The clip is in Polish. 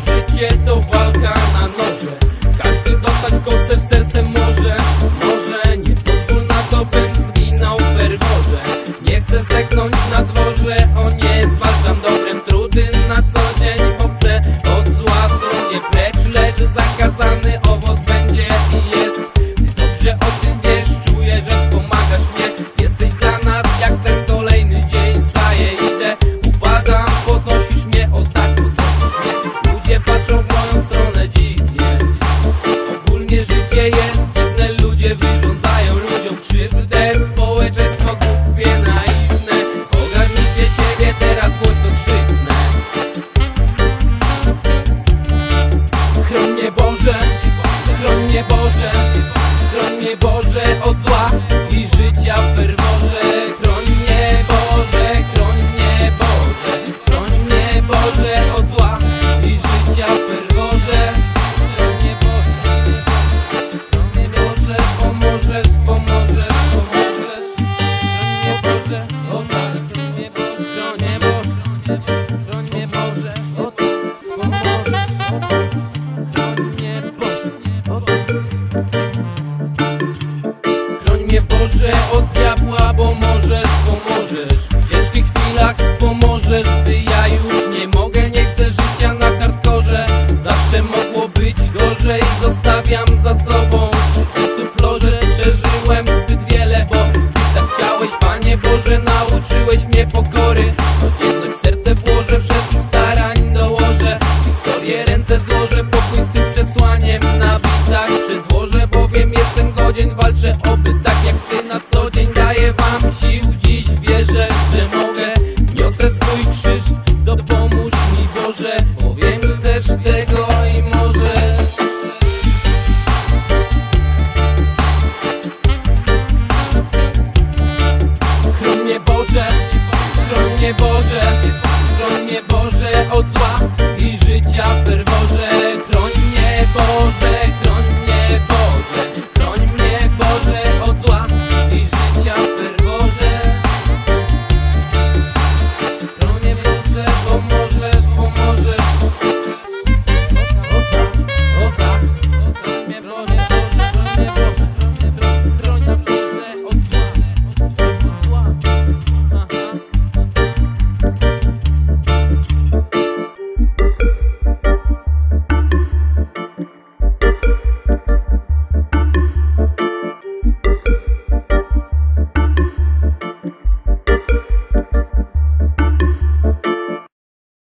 życie to walka na noże. Każdy dostać kosę w serce może. Może nie pozwól na to, bym zginął w ferworze. Nie chcę zdechnąć na dworze, o nie, zwalczam dobrem trudy na co dzień, bo chcę od zła stronie precz, lecz zakazany owoc będzie i jest. Ty dobrze o tym wiesz, czuję, że wspomagasz mnie. Jesteś dla nas jak ten kolejny dzień. Wstaję, idę, upadam, podnosisz mnie, o tak podnosisz mnie. Ludzie patrzą w moją stronę dziwnie. Ogólnie życie jest dziwne, ludzie wyrządzają ludziom krzywdę. Społeczeństwo głupie, naiwne. Ogarnijcie siebie, teraz głośno krzyknę. Chroń mnie Boże, chroń mnie Boże, chroń mnie Boże od zła i życia w ferworze. Chroń mnie Boże, chroń mnie Boże, chroń mnie Boże od zła i życia w ferworze. Chroń mnie Boże, chroń mnie Boże, pomożesz, pomożesz, pomożesz. Chroń mnie Boże, o tak, chroń mnie Boże, chroń mnie Boże, chroń mnie Boże, o tak, pomożesz, o tak. Chroń mnie Boże, o tak. Chroń mnie Boże od diabła, bo możesz, pomożesz. W ciężkich chwilach wspomożesz, gdy ja już nie mogę. Nie chcę życia na hardkorze, zawsze mogło być gorzej. Zostawiam za sobą szczyty florze. Przeżyłem zbyt wiele, bo Ty tak chciałeś, Panie Boże. Nauczyłeś mnie pokory, codzienność serce włożę, wszelkich starań dołożę. Wiktorię ręce złożę, pokój z tym przesłaniem na bitach przedłożę, bowiem jestem godzien, walczę oby tak jak Ty na co dzień. Daję Wam sił dziś, wierzę, że mogę. Niosę swój krzyż, dopomóż mi Boże, bowiem chcesz tego.